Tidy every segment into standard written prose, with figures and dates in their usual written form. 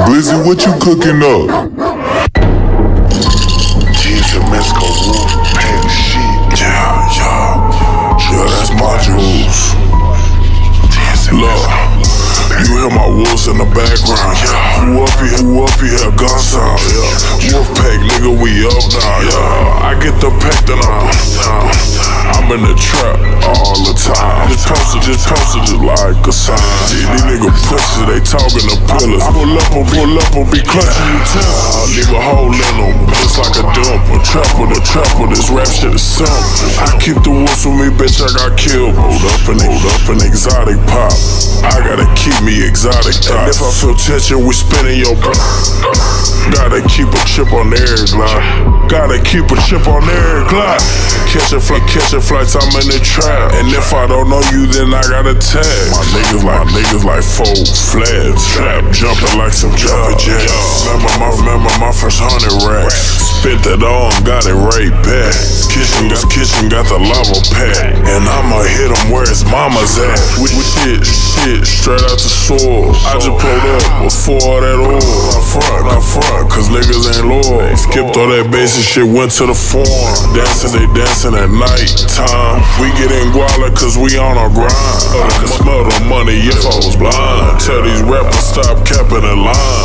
Blizzy, what you cooking up? TSM Mexico Wolf Pack shit. Yeah, that's my juice. Look, you hear my wolves in the background, yeah. Who up here, gun sound, yeah. Wolf Pack, nigga, we up now, yeah. I get the pack, then I'm in the trap all the time. Just posted it like a sign. See, these niggas pussy, they talking to pillars. Pull up and be clutching utensils. Leave a hole in them, just like a dumper. Trapper, this rap shit is simple. I keep the wolves with me, bitch, I got killed. Rolled up in exotic pop. I gotta keep me exotic thoughts. And if I feel tension, we spinning your block. Gotta keep a chip on every glide. Gotta keep a chip on every glide. Catching flights, I'm in the trap. And if I don't know you, then I got a tag. My niggas like four flats. Trap jumping like some jumping jacks. Remember my first 100 racks. Spent that all and got it right back. Kitchen got the lava pack. And I'ma hit him where his mama's at. With shit straight out the soil. I just pulled up with 4 of that oil. Not front, cause niggas ain't loyal. Skipped all that basic shit, went to the farm. They dancing at night time. We get in Guala cause we on our grind. I can smell the money if I was blind. Tell these rappers stop capping the line.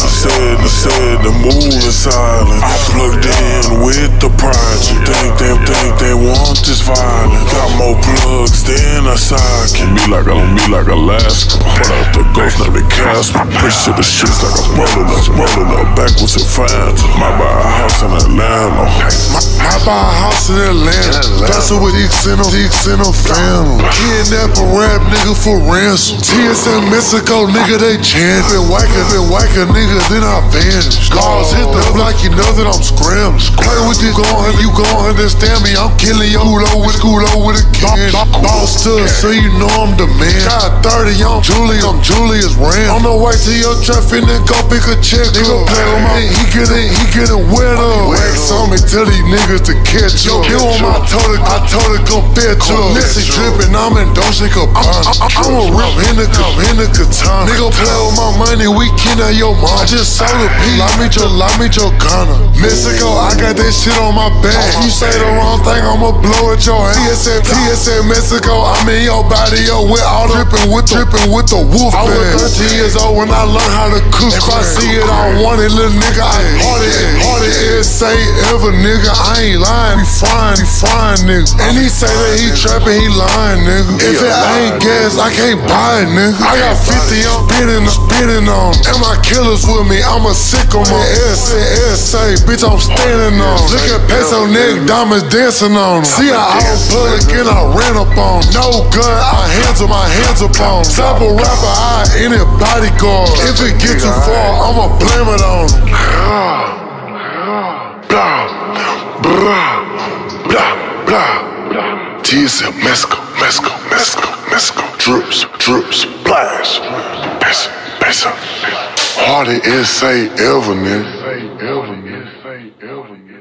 Said the move is silent. I plugged in with the project. Think they want this violence. Got more plugs than a socket. Me like Alaska. Put out the ghost like the Casper. Push to the shits like a rolling up backwards and fine. Might buy a house in Atlanta. Might buy a house in Atlanta. That's with Xeno family. Kidnap a rap nigga for ransom. TSM Mexico nigga, they chant. Been whacker nigga, then I vanish. Laws hit the hook like you know that I'm scrambling. Play with this, you gon' understand me. I'm killing your schoolo with a can. Boss to it, so you know I'm the man. Got 30, I'm Julius Rand. On the way to your trap, finna go pick a check. Nigga play with my, he getting wet up. Wax on me, tell these niggas to catch up. You on my I told her come fetch up. Listen drippin', I'm in Dolce Gabbana. I'm a rip in the katana. Nigga play with my money, we kidnap your mom. I just sold a piece, lie me your Ghana. Mexico, I got that shit on my back. If you say the wrong thing, I'ma blow at your ass. TSM Mexico, I'm in your body, yo, with all the drippin' with the wolf bag. I was 13 years old when I learned how to cook. If I see it, I want it, little nigga. I party is say ever, nigga. I ain't lying, we frying, nigga. And he say that he trappin', he lying, nigga. If it ain't gas, I can't buy it, nigga. I got 50, I'm spinning on. And my killers with me, I'm a sicko man. SA, bitch, I'm standing on. Look at peso neck, diamonds dancing on. See how I was public and I ran up on. No gun, my hands up on. Type of rapper, I any bodyguard. If it get too far, I'ma blame it on him. TSM Mexico. Drips, splash. Peso. Hardest SA ever, nigga.